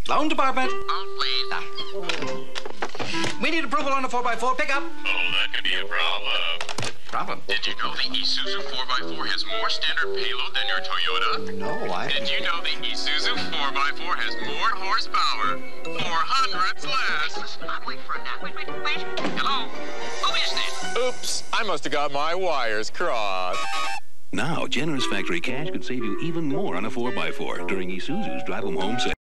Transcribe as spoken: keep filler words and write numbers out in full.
Loan department. Oh, please. We need approval on a four by four pickup. Oh, that could be a problem. Problem? Did you know the Isuzu four by four has more standard payload than your Toyota? No, I... Did you know the Isuzu four by four has more horsepower? Four hundreds less. Listen, I'll wait for him now. Wait, wait, wait. Hello? Who is this? Oops, I must have got my wires crossed. Now, generous factory cash could save you even more on a four by four during Isuzu's Drive 'em Home sale.